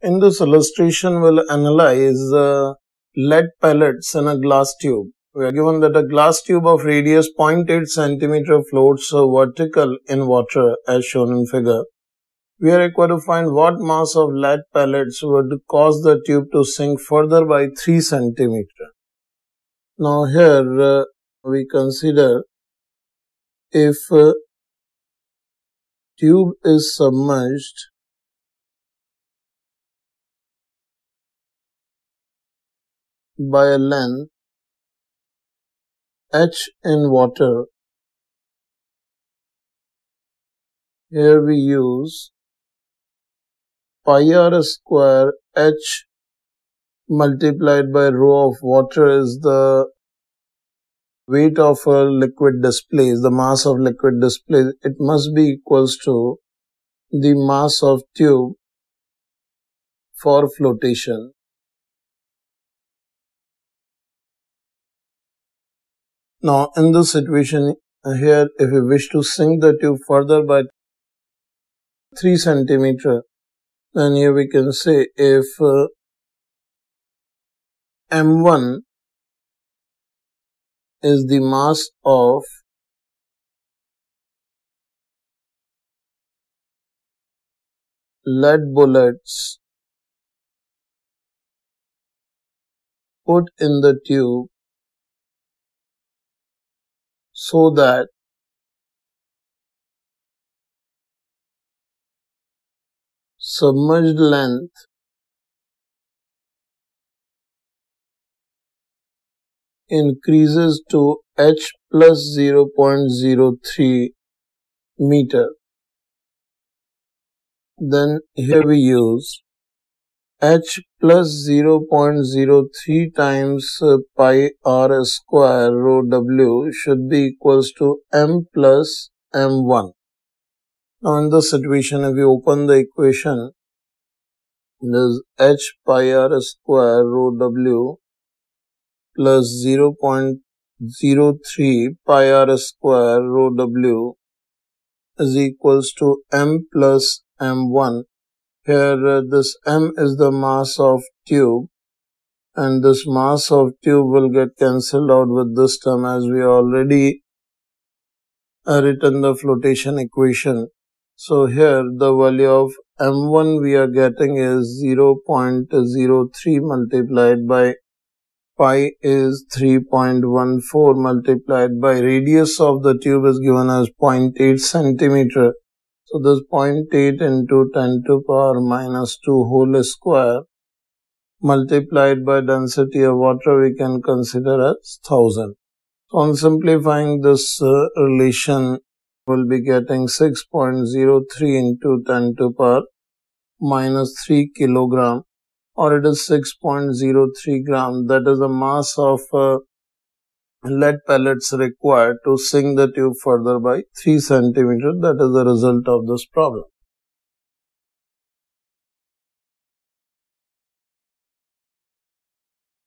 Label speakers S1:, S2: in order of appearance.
S1: In this illustration, we'll analyze lead pellets in a glass tube. We are given that a glass tube of radius 0.8 cm floats vertical in water as shown in figure. We are required to find what mass of lead pellets would cause the tube to sink further by 3 cm. Now here we consider if tube is submerged by a length h in water. Here we use pi r square h multiplied by rho of water is the weight of a liquid displaced, the mass of liquid displaced. It must be equals to the mass of tube for flotation. Now in this situation here, if we wish to sink the tube further by 3 cm, then here we can say if m1 is the mass of lead bullets put in the tube so that submerged length increases to h plus 0.03 meter. Then here we use h plus 0.03 times pi r square rho w should be equals to m plus m1. Now in this situation, if we open the equation, this h pi r square rho w plus 0.03 pi r square rho w is equals to m plus m1. Here this m is the mass of tube and this mass of tube will get cancelled out with this term as we already written the flotation equation. So here the value of m1 we are getting is 0.03 multiplied by pi is 3.14 multiplied by radius of the tube is given as 0.8 centimeter. So this 0.8 into 10 to power minus 2 whole square multiplied by density of water we can consider as 1000. So on simplifying this relation, will be getting 6.03 into 10 to power minus 3 kilogram, or it is 6.03 gram. That is the mass of lead pellets required to sink the tube further by 3 centimeter. That is the result of this problem.